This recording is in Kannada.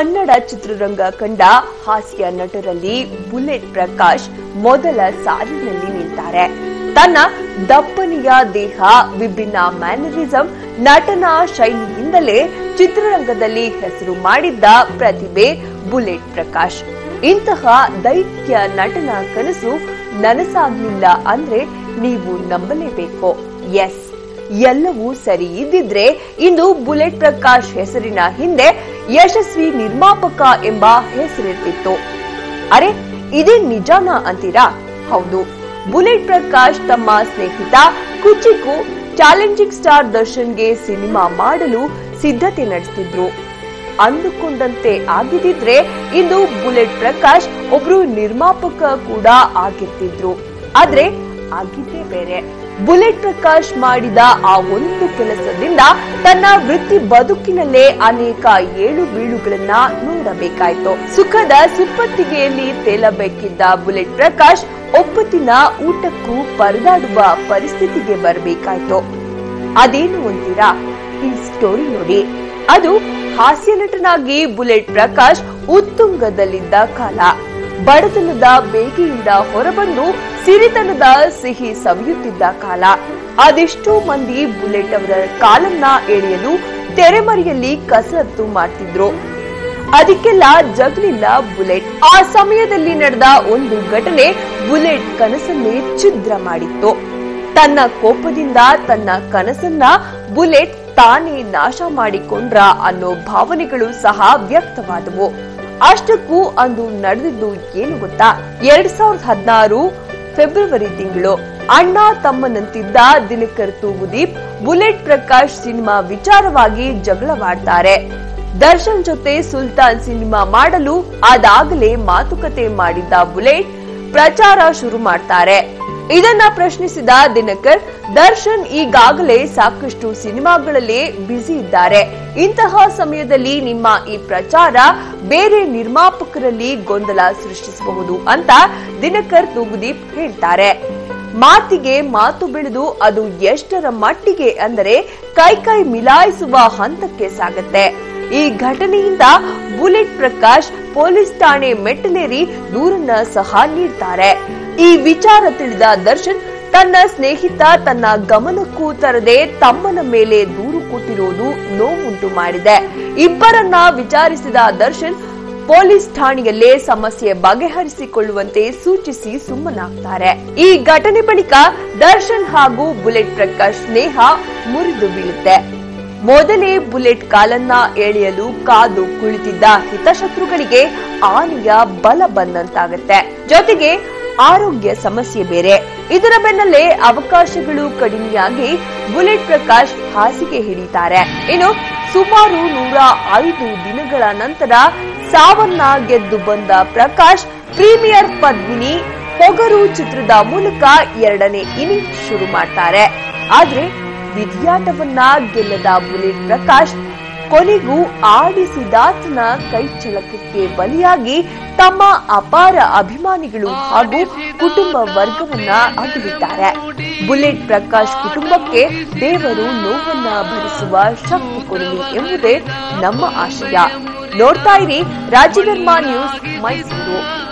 ಕನ್ನಡ ಚಿತ್ರರಂಗ ಕಂಡ ಹಾಸ್ಯ ನಟರಲ್ಲಿ ಬುಲೆಟ್ ಪ್ರಕಾಶ್ ಮೊದಲ ಸಾಲಿನಲ್ಲಿ ನಿಲ್ತಾರೆ. ತನ್ನ ದಪ್ಪನೆಯ ದೇಹ, ವಿಭಿನ್ನ ಮ್ಯಾನರಿಸಂ, ನಟನಾ ಶೈಲಿಯಿಂದಲೇ ಚಿತ್ರರಂಗದಲ್ಲಿ ಹೆಸರು ಮಾಡಿದ್ದ ಪ್ರತಿಭೆ ಬುಲೆಟ್ ಪ್ರಕಾಶ್. ಇಂತಹ ದೈತ್ಯ ನಟನ ಕನಸು ನನಸಾಗ್ಲಿಲ್ಲ ಅಂದ್ರೆ ನೀವು ನಂಬಲೇಬೇಕು. ಎಸ್, ಎಲ್ಲವೂ ಸರಿ ಇದ್ದಿದ್ರೆ ಇಂದು ಬುಲೆಟ್ ಪ್ರಕಾಶ್ ಹೆಸರಿನ ಹಿಂದೆ ಯಶಸ್ವಿ ನಿರ್ಮಾಪಕ ಎಂಬ ಹೆಸರಿರ್ತಿತ್ತು. ಅರೆ, ಇದೇ ನಿಜಾನಾ ಅಂತೀರಾ? ಹೌದು. ಬುಲೆಟ್ ಪ್ರಕಾಶ್ ತಮ್ಮ ಸ್ನೇಹಿತ ಕುಚಿಕು ಚಾಲೆಂಜಿಂಗ್ ಸ್ಟಾರ್ ದರ್ಶನ್ಗೆ ಸಿನಿಮಾ ಮಾಡಲು ಸಿದ್ಧತೆ ನಡೆಸುತ್ತಿದ್ರು. ಅಂದುಕೊಂಡಂತೆ ಆಗಿದ್ದಿದ್ರೆ ಇಂದು ಬುಲೆಟ್ ಪ್ರಕಾಶ್ ಒಬ್ರು ನಿರ್ಮಾಪಕ ಕೂಡ ಆಗಿರ್ತಿದ್ರು. ಆದ್ರೆ ಆಗಿದ್ದೇ ಬೇರೆ. ಬುಲೆಟ್ ಪ್ರಕಾಶ್ ಮಾಡಿದ ಆ ಒಂದು ಕೆಲಸದಿಂದ ತನ್ನ ವೃತ್ತಿ ಬದುಕಿನಲ್ಲೇ ಅನೇಕ ಏಳು ಬೀಳುಗಳನ್ನ ನೋಡಬೇಕಾಯ್ತು. ಸುಖದ ಸುಪ್ಪತ್ತಿಗೆಯಲ್ಲಿ ತೇಲಬೇಕಿದ್ದ ಬುಲೆಟ್ ಪ್ರಕಾಶ್ ಒಪ್ಪತ್ತಿನ ಊಟಕ್ಕೂ ಪರದಾಡುವ ಪರಿಸ್ಥಿತಿಗೆ ಬರಬೇಕಾಯ್ತು. ಅದೇನು ಅಂತೀರಾ? ಈ ಸ್ಟೋರಿ ನೋಡಿ. ಅದು ಹಾಸ್ಯ ನಟನಾಗಿ ಬುಲೆಟ್ ಪ್ರಕಾಶ್ ಉತ್ತುಂಗದಲ್ಲಿದ್ದ ಕಾಲ. ಬಡತನದ ಬೇಗೆಯಿಂದ ಹೊರಬಂದು ಸಿರಿತನದ ಸಿಹಿ ಸವಿಯುತ್ತಿದ್ದ ಕಾಲ. ಅದೆಷ್ಟೋ ಮಂದಿ ಬುಲೆಟ್ ಅವರ ಕಾಲನ್ನ ಎಳೆಯಲು ತೆರೆಮರೆಯಲ್ಲಿ ಕಸರತ್ತು ಮಾಡ್ತಿದ್ರು. ಅದಕ್ಕೆಲ್ಲ ಜಗ್ಲಿಲ್ಲ ಬುಲೆಟ್. ಆ ಸಮಯದಲ್ಲಿ ನಡೆದ ಒಂದು ಘಟನೆ ಬುಲೆಟ್ ಕನಸನ್ನೇ ಛಿದ್ರ ಮಾಡಿತ್ತು. ತನ್ನ ಕೋಪದಿಂದ ತನ್ನ ಕನಸನ್ನ ಬುಲೆಟ್ ತಾನೇ ನಾಶ ಮಾಡಿಕೊಂಡ್ರ ಅನ್ನೋ ಭಾವನೆಗಳು ಸಹ ವ್ಯಕ್ತವಾದವು. ಅಷ್ಟಕ್ಕೂ ಅಂದು ನಡೆದಿದ್ದು ಏನು ಗೊತ್ತಾ? 2016 ಫೆಬ್ರವರಿ ತಿಂಗಳು ಅಣ್ಣ ತಮ್ಮನಂತಿದ್ದ ದಿನಕರ್ ತೂಗುದೀಪ್ ಬುಲೆಟ್ ಪ್ರಕಾಶ್ ಸಿನಿಮಾ ವಿಚಾರವಾಗಿ ಜಗಳವಾಡ್ತಾರೆ. ದರ್ಶನ್ ಜೊತೆ ಸುಲ್ತಾನ್ ಸಿನಿಮಾ ಮಾಡಲು ಅದಾಗಲೇ ಮಾತುಕತೆ ಮಾಡಿದ್ದ ಬುಲೆಟ್ ಪ್ರಚಾರ ಶುರು ಮಾಡ್ತಾರೆ. ಇದನ್ನ ಪ್ರಶ್ನಿಸಿದ ದಿನಕರ್, ದರ್ಶನ್ ಈಗಾಗಲೇ ಸಾಕಷ್ಟು ಸಿನಿಮಾಗಳಲ್ಲಿ ಬ್ಯುಸಿ ಇದ್ದಾರೆ. ಇಂತಹ ಸಮಯದಲ್ಲಿ ನಿಮ್ಮ ಈ ಪ್ರಚಾರ ಬೇರೆ ನಿರ್ಮಾಪಕರಲ್ಲಿ ಗೊಂದಲ ಸೃಷ್ಟಿಸಬಹುದು ಅಂತ ದಿನಕರ್ ತೂಗುದೀಪ್ ಹೇಳ್ತಾರೆ. ಮಾತಿಗೆ ಮಾತು ಬೆಳೆದು ಅದು ಎಷ್ಟರ ಮಟ್ಟಿಗೆ ಅಂದರೆ ಕೈ ಮಿಲಾಯಿಸುವ ಹಂತಕ್ಕೆ ಸಾಗತ್ತೆ. ಈ ಘಟನೆಯಿಂದ ಬುಲೆಟ್ ಪ್ರಕಾಶ್ ಪೊಲೀಸ್ ಠಾಣೆ ಮೆಟ್ಟಲೇರಿ ದೂರನ್ನ ಸಹ ನೀಡ್ತಾರೆ. ಈ ವಿಚಾರ ತಿಳಿದ ದರ್ಶನ್ ತನ್ನ ಸ್ನೇಹಿತ ತನ್ನ ಗಮನಕ್ಕೂ ತರದೆ ತಮ್ಮನ ಮೇಲೆ ದೂರು ಕೊಟ್ಟಿರುವುದು ನೋವುಂಟು ಮಾಡಿದೆ. ಇಬ್ಬರನ್ನ ವಿಚಾರಿಸಿದ ದರ್ಶನ್ ಪೊಲೀಸ್ ಠಾಣೆಯಲ್ಲೇ ಸಮಸ್ಯೆ ಬಗೆಹರಿಸಿಕೊಳ್ಳುವಂತೆ ಸೂಚಿಸಿ ಸುಮ್ಮನಾಗ್ತಾರೆ. ಈ ಘಟನೆ ಬಳಿಕ ದರ್ಶನ್ ಹಾಗೂ ಬುಲೆಟ್ ಪ್ರಕಾಶ್ ಸ್ನೇಹ ಮುರಿದು ಬೀಳುತ್ತೆ. ಮೊದಲೇ ಬುಲೆಟ್ ಕಾಲನ್ನ ಎಳೆಯಲು ಕಾದು ಕುಳಿತಿದ್ದ ಹಿತಶತ್ರುಗಳಿಗೆ ಆನೆಯ ಬಲ ಬಂದಂತಾಗತ್ತೆ. ಜೊತೆಗೆ ಆರೋಗ್ಯ ಸಮಸ್ಯೆ ಬೇರೆ. ಇದರ ಬೆನ್ನಲ್ಲೇ ಅವಕಾಶಗಳು ಕಡಿಮೆಯಾಗಿ ಬುಲೆಟ್ ಪ್ರಕಾಶ್ ಹಾಸಿಗೆ ಹಿಡಿತಾರೆ. ಇನ್ನು ಸುಮಾರು 105 ದಿನಗಳ ನಂತರ ಸಾವನ್ನ ಗೆದ್ದು ಬಂದ ಪ್ರಕಾಶ್ ಪ್ರೀಮಿಯರ್ ಪದ್ಮಿನಿ ಪೊಗರು ಚಿತ್ರದ ಮೂಲಕ 2ನೇ ಇನ್ನಿಂಗ್ಸ್ ಶುರು ಮಾಡ್ತಾರೆ. ಆದ್ರೆ ವಿಧಿಯಾಟವನ್ನ ಗೆಲ್ಲದ ಬುಲೆಟ್ ಪ್ರಕಾಶ್ ಕೊನೆಗೂ ಆಡಿಸಿದಾತನ ಕೈಚಳಕಕ್ಕೆ ಬಲಿಯಾಗಿ ತಮ್ಮ ಅಪಾರ ಅಭಿಮಾನಿಗಳು ಹಾಗೂ ಕುಟುಂಬ ವರ್ಗವನ್ನ ಅಗಲಿದ್ದಾರೆ. ಬುಲೆಟ್ ಪ್ರಕಾಶ್ ಕುಟುಂಬಕ್ಕೆ ದೇವರು ನೋವನ್ನ ಭರಿಸುವ ಶಕ್ತಿ ಕೊಡಲಿ ಎಂಬುದೇ ನಮ್ಮ ಆಶಯ. ನೋಡ್ತಾ ಇರಿ ರಾಜಧರ್ಮ ನ್ಯೂಸ್, ಮೈಸೂರು.